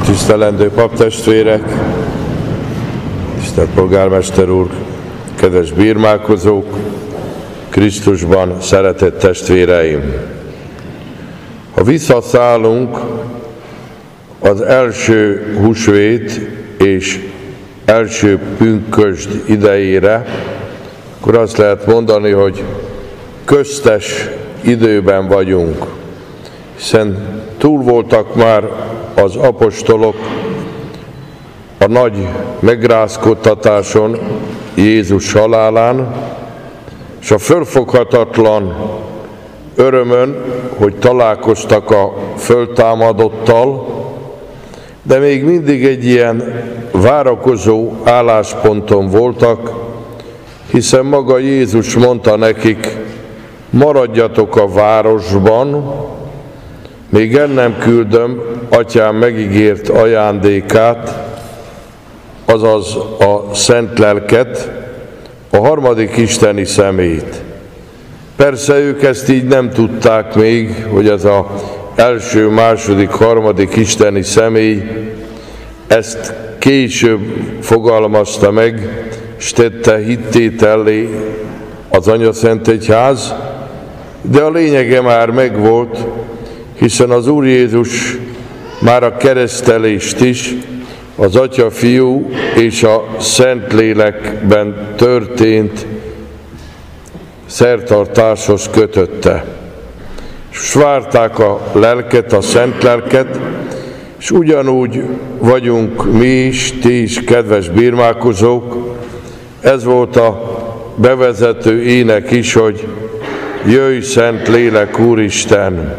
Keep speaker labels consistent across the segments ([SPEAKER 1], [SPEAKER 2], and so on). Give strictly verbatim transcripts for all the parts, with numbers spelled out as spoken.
[SPEAKER 1] Tisztelendő paptestvérek, tisztelt polgármester úr, kedves bírmálkozók, Krisztusban szeretett testvéreim! Ha visszaszállunk az első húsvét és első pünkösd idejére, akkor azt lehet mondani, hogy köztes időben vagyunk, hiszen túl voltak már az apostolok a nagy megrázkódtatáson, Jézus halálán, és a fölfoghatatlan örömön, hogy találkoztak a föltámadottal, de még mindig egy ilyen várakozó állásponton voltak, hiszen maga Jézus mondta nekik, maradjatok a városban, még el nem küldöm Atyám megígért ajándékát, azaz a Szent Lelket, a harmadik isteni személyt. Persze ők ezt így nem tudták még, hogy ez az első, második, harmadik isteni személy, ezt később fogalmazta meg, és tette hittétellé az Anyaszentegyház, de a lényege már megvolt, hiszen az Úr Jézus már a keresztelést is az Atya, Fiú és a Szentlélekben történt szertartáshoz kötötte. És várták a lelket, a Szent Lelket, és ugyanúgy vagyunk mi is, ti is, kedves bírmálkozók. Ez volt a bevezető ének is, hogy jöjj, Szent Lélek, Úristen!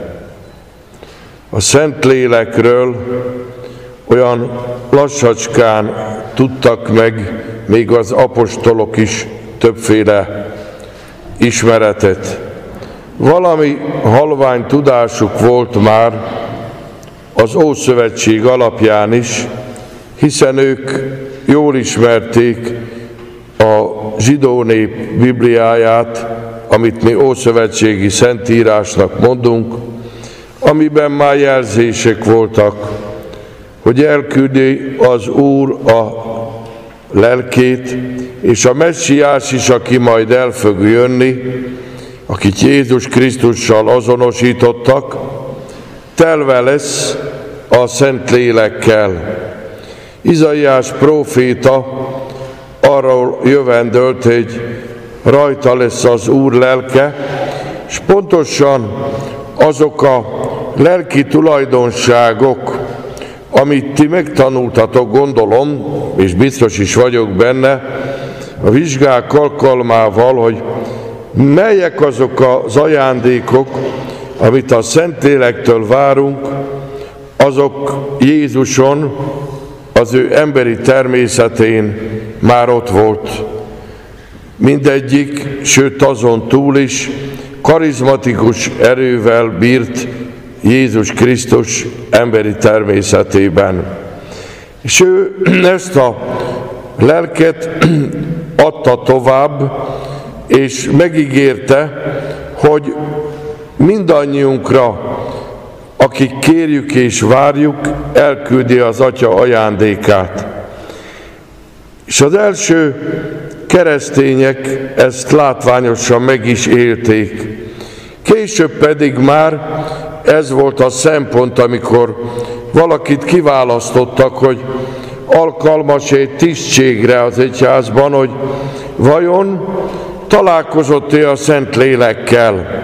[SPEAKER 1] A Szent Lélekről olyan lassacskán tudtak meg még az apostolok is többféle ismeretet. Valami halvány tudásuk volt már az Ószövetség alapján is, hiszen ők jól ismerték a zsidó nép Bibliáját, amit mi ószövetségi szentírásnak mondunk, amiben már jelzések voltak, hogy elküldi az Úr a lelkét, és a messiás is, aki majd el fog jönni, akit Jézus Krisztussal azonosítottak, telve lesz a Szent Lélekkel. Izaiás próféta arról jövendölt, hogy rajta lesz az Úr lelke, és pontosan azok a lelki tulajdonságok, amit ti megtanultatok, gondolom, és biztos is vagyok benne, a vizsgák alkalmával, hogy melyek azok az ajándékok, amit a Szentlélektől várunk, azok Jézuson, az ő emberi természetén már ott volt. Mindegyik, sőt azon túl is, karizmatikus erővel bírt Jézus Krisztus emberi természetében. És ő ezt a lelket adta tovább, és megígérte, hogy mindannyiunkra, akik kérjük és várjuk, elküldi az Atya ajándékát. És az első keresztények ezt látványosan meg is élték. Később pedig már ez volt a szempont, amikor valakit kiválasztottak, hogy alkalmas egy tisztségre az egyházban, hogy vajon találkozott-e a Szent Lélekkel.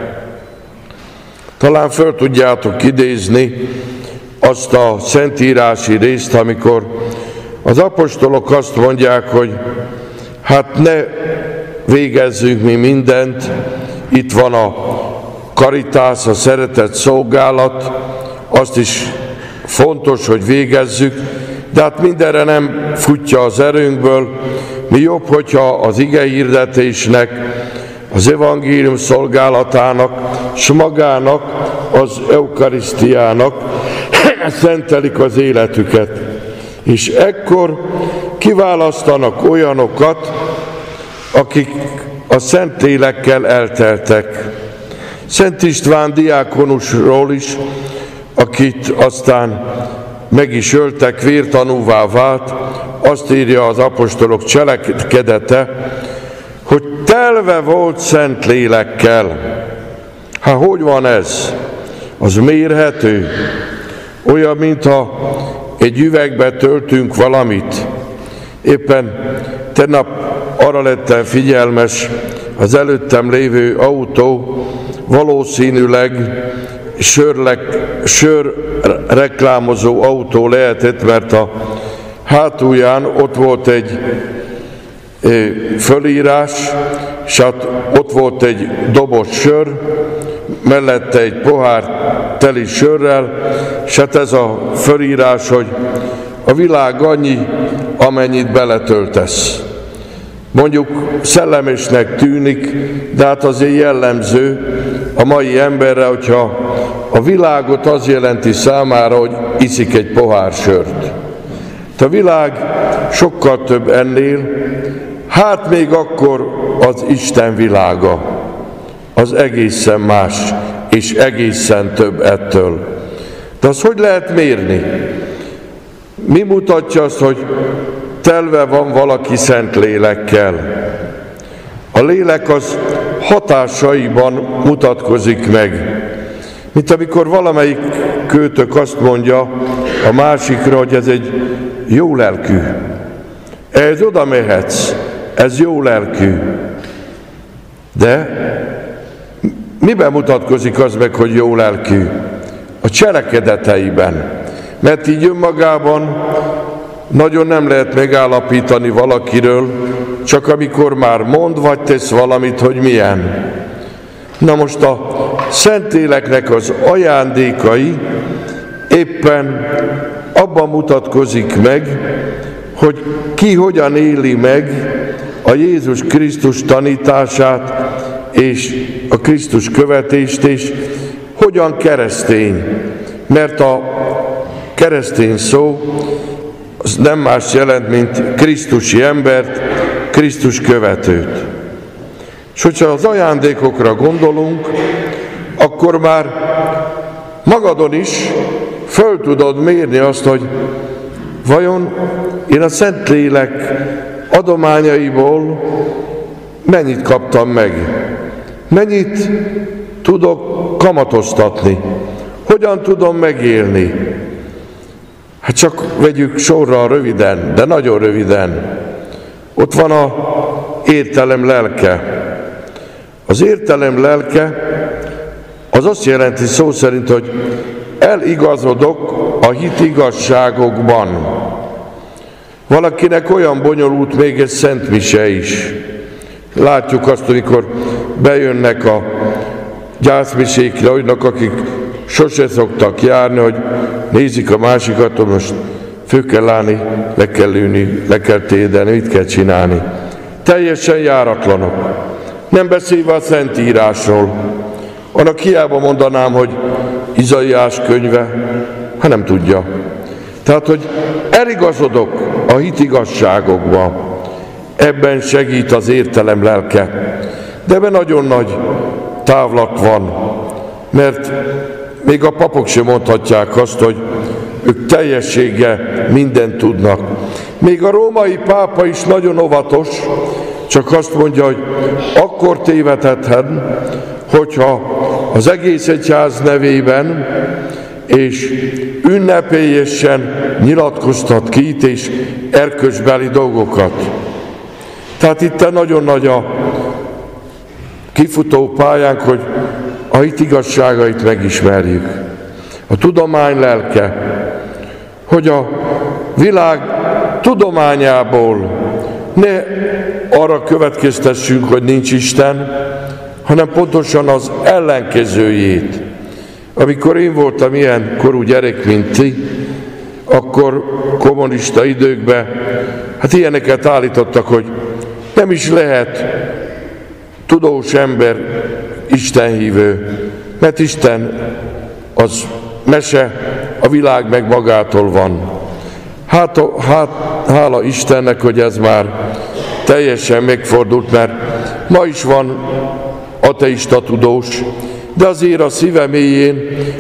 [SPEAKER 1] Talán föl tudjátok idézni azt a szentírási részt, amikor az apostolok azt mondják, hogy hát ne végezzünk mi mindent, itt van a karitás, a szeretett szolgálat, azt is fontos, hogy végezzük, de hát mindenre nem futja az erőnkből. Mi jobb, hogyha az igehirdetésnek, az evangélium szolgálatának, s magának, az eukarisztiának szentelik az életüket. És ekkor kiválasztanak olyanokat, akik a Szentlélekkel elteltek. Szent István diákonusról is, akit aztán meg is öltek, vértanúvá vált, azt írja az apostolok cselekedete, hogy telve volt szent lélekkel. Hát hogy van ez? Az mérhető? Olyan, mintha egy üvegbe töltünk valamit. Éppen tegnap arra lettem figyelmes, az előttem lévő autó valószínűleg sörlek, sör reklámozó autó lehetett, mert a hátulján ott volt egy fölírás, és ott volt egy doboz sör, mellette egy pohár teli sörrel, és hát ez a fölírás, hogy a világ annyi, amennyit beletöltesz. Mondjuk szellemesnek tűnik, de hát azért jellemző a mai emberre, hogyha a világot az jelenti számára, hogy iszik egy pohár sört. A világ sokkal több ennél, hát még akkor az Isten világa, az egészen más, és egészen több ettől. De azt hogy lehet mérni? Mi mutatja azt, hogy telve van valaki szent lélekkel? A lélek az hatásaiban mutatkozik meg. Mint amikor valamelyik költök azt mondja a másikra, hogy ez egy jó lelkű. Ez oda mehetsz, ez jó lelkű. De miben mutatkozik az meg, hogy jó lelkű? A cselekedeteiben. Mert így önmagában nagyon nem lehet megállapítani valakiről, csak amikor már mond vagy tesz valamit, hogy milyen. Na most a Szentléleknek az ajándékai éppen abban mutatkozik meg, hogy ki hogyan éli meg a Jézus Krisztus tanítását és a Krisztus követést, és hogyan keresztény. Mert a keresztény szó az nem más jelent, mint krisztusi embert, Krisztus követőt. És hogyha az ajándékokra gondolunk, akkor már magadon is föl tudod mérni azt, hogy vajon én a Szentlélek adományaiból mennyit kaptam meg, mennyit tudok kamatoztatni, hogyan tudom megélni. Hát csak vegyük sorra röviden, de nagyon röviden. Ott van az értelem lelke. Az értelem lelke az azt jelenti szó szerint, hogy eligazodok a hit igazságokban. Valakinek olyan bonyolult még egy szentmise is. Látjuk azt, amikor bejönnek a gyászmisékre olyanok, akik sose szoktak járni, hogy nézik a másikat, hogy most föl kell állni, le kell ülni, le kell tédelni, mit kell csinálni. Teljesen járatlanok. Nem beszélve a Szentírásról. Annak hiába mondanám, hogy Izaiás könyve, ha nem tudja. Tehát, hogy eligazodok a hit igazságokba, ebben segít az értelem lelke. De ebben nagyon nagy távlat van, mert még a papok sem mondhatják azt, hogy ők teljességgel mindent tudnak. Még a római pápa is nagyon óvatos, csak azt mondja, hogy akkor tévedhethet, hogyha az egész egyház nevében és ünnepélyesen nyilatkoztat ki itt és erkölcsbeli dolgokat. Tehát itt nagyon nagy a kifutó pályánk, hogy a hit igazságait megismerjük. A tudomány lelke, hogy a világ tudományából ne arra következtessünk, hogy nincs Isten, hanem pontosan az ellenkezőjét. Amikor én voltam ilyen korú gyerek, mint ti, akkor kommunista időkben, hát ilyeneket állítottak, hogy nem is lehet tudós ember istenhívő, mert Isten az mese, a világ meg magától van. Hát, hát hála Istennek, hogy ez már teljesen megfordult, mert ma is van ateista tudós, de azért a szíve mélyén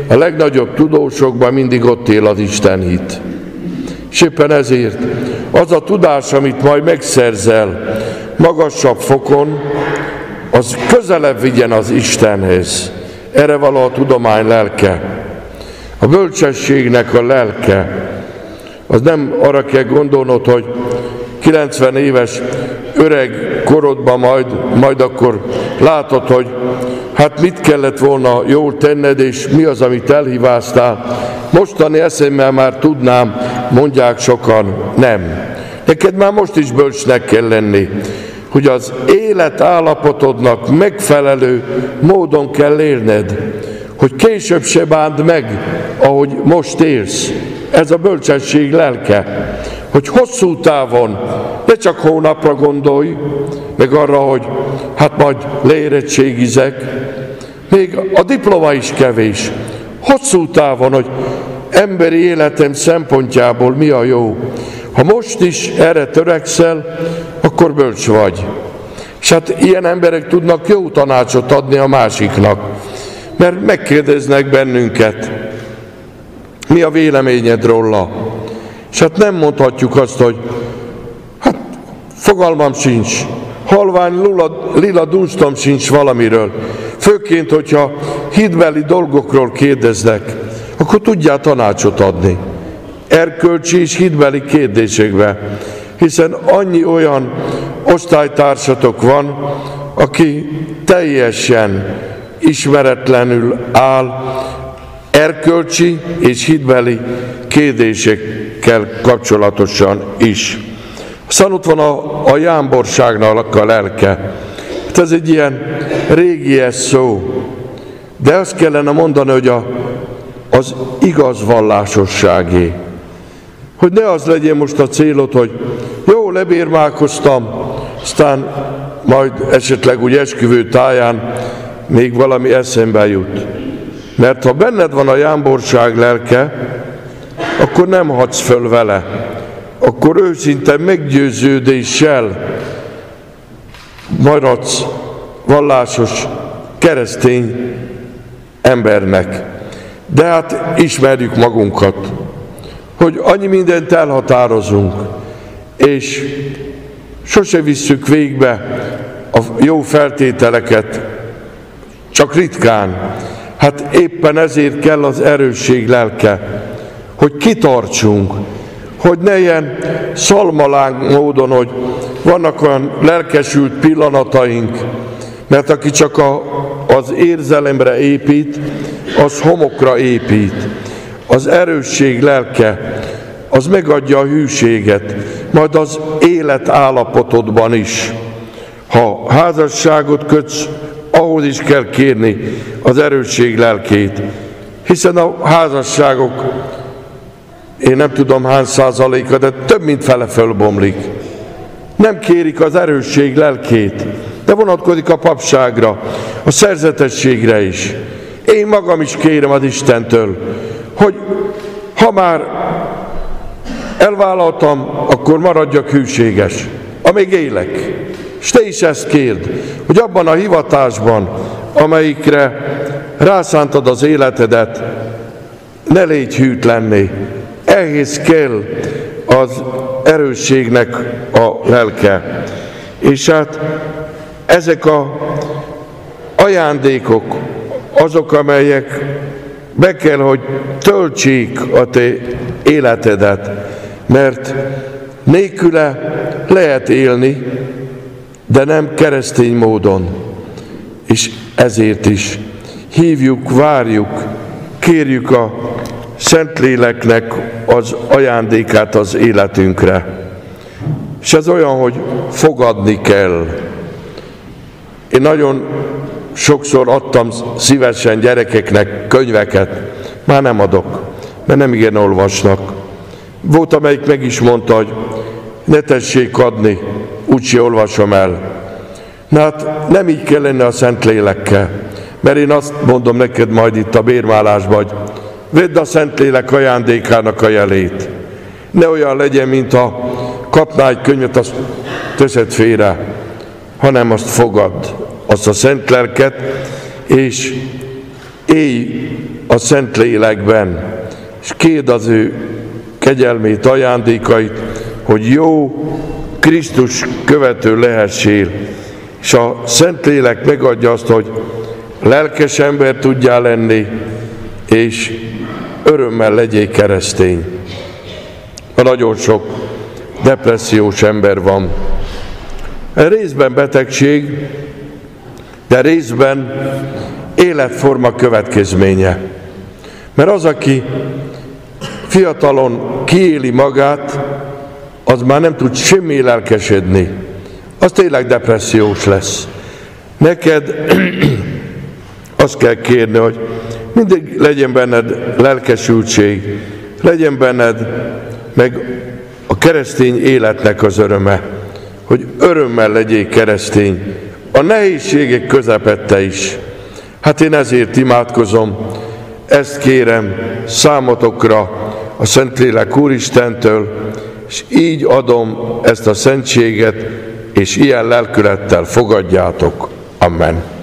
[SPEAKER 1] a legnagyobb tudósokban mindig ott él az Isten hit. És éppen ezért az a tudás, amit majd megszerzel magasabb fokon, az közelebb vigyen az Istenhez. Erre való a tudomány lelke. A bölcsességnek a lelke. Az nem arra kell gondolnod, hogy kilencven éves öreg korodban majd, majd akkor látod, hogy hát mit kellett volna jól tenned, és mi az, amit elhibáztál. Mostani eszemmel már tudnám, mondják sokan, nem. Neked már most is bölcsnek kell lenni, hogy az élet állapotodnak megfelelő módon kell élned, hogy később se bánd meg, ahogy most élsz. Ez a bölcsesség lelke, hogy hosszú távon, ne csak hónapra gondolj, meg arra, hogy hát majd leérettségizek, még a diploma is kevés. Hosszú távon, hogy emberi életem szempontjából mi a jó. Ha most is erre törekszel, akkor bölcs vagy. És hát ilyen emberek tudnak jó tanácsot adni a másiknak, mert megkérdeznek bennünket, mi a véleményed róla. És hát nem mondhatjuk azt, hogy hát fogalmam sincs, halvány lila, lila dunstom sincs valamiről. Főként, hogyha hitbeli dolgokról kérdeznek, akkor tudjál tanácsot adni. Erkölcsi és hitbeli kérdésekbe. Hiszen annyi olyan osztálytársatok van, aki teljesen ismeretlenül áll erkölcsi és hitbeli kérdésekkel kapcsolatosan is. Aztán ott van a, a jámborságnak a lelke. Hát ez egy ilyen régies szó, de azt kellene mondani, hogy a, az igaz vallásosságé. Hogy ne az legyen most a célod, hogy jó, lebérmálkoztam, aztán majd esetleg úgy esküvő táján még valami eszembe jut. Mert ha benned van a jámborság lelke, akkor nem hadsz föl vele. Akkor őszinte meggyőződéssel maradsz vallásos keresztény embernek. De hát ismerjük magunkat, hogy annyi mindent elhatározunk, és sose visszük végbe a jó feltételeket, csak ritkán. Hát éppen ezért kell az erősség lelke, hogy kitartsunk, hogy ne ilyen szalmaláng módon, hogy vannak olyan lelkesült pillanataink, mert aki csak a, az érzelemre épít, az homokra épít. Az erősség lelke, az megadja a hűséget, majd az élet állapotodban is. Ha házasságot kötsz, ahhoz is kell kérni az erősség lelkét, hiszen a házasságok, én nem tudom hány százaléka, de több mint fele fölbomlik. Nem kérik az erősség lelkét, de vonatkozik a papságra, a szerzetességre is. Én magam is kérem az Istentől, hogy ha már elvállaltam, akkor maradjak hűséges, amíg élek. És te is ezt kérd, hogy abban a hivatásban, amelyikre rászántad az életedet, ne légy hűtlenné. Ehhez kell az erősségnek a lelke. És hát ezek a ajándékok, azok, amelyek be kell, hogy töltsék a te életedet, mert nélküle lehet élni, de nem keresztény módon. És ezért is hívjuk, várjuk, kérjük a Szentléleknek az ajándékát az életünkre. És ez olyan, hogy fogadni kell. Én nagyon sokszor adtam szívesen gyerekeknek könyveket, már nem adok, mert nem igen olvasnak. Volt, amelyik meg is mondta, hogy ne tessék adni, úgyse olvasom el. Na hát nem így kell lenni a Szentlélekkel, mert én azt mondom neked majd itt a bérmálásban, hogy vedd a Szentlélek ajándékának a jelét. Ne olyan legyen, mint ha kapnál egy könyvet, azt teszed félre, hanem azt fogad, azt a Szent Lelket, és élj a Szentlélekben, és kérd az ő kegyelmét, ajándékait, hogy jó Krisztus követő lehessél, és a Szentlélek megadja azt, hogy lelkes ember tudjál lenni, és örömmel legyél keresztény. A nagyon sok depressziós ember van. Részben betegség, de részben életforma következménye. Mert az, aki fiatalon kiéli magát, az már nem tud semmi lelkesedni. Az tényleg depressziós lesz. Neked azt kell kérni, hogy mindig legyen benned lelkesültség, legyen benned meg a keresztény életnek az öröme, hogy örömmel legyél keresztény, a nehézségek közepette is. Hát én ezért imádkozom, ezt kérem számotokra a Szentlélek Úristentől, és így adom ezt a szentséget, és ilyen lelkülettel fogadjátok. Amen.